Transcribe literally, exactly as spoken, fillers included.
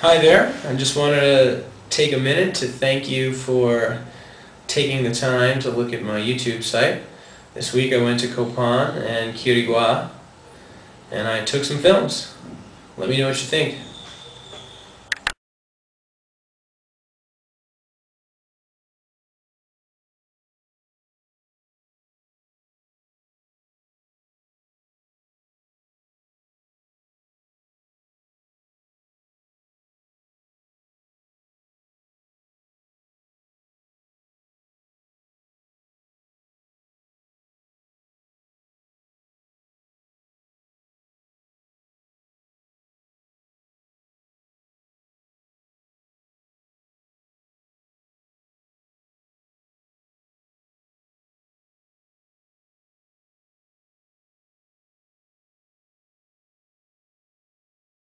Hi there. I just wanted to take a minute to thank you for taking the time to look at my YouTube site. This week I went to Copan and Quirigua and I took some films. Let me know what you think.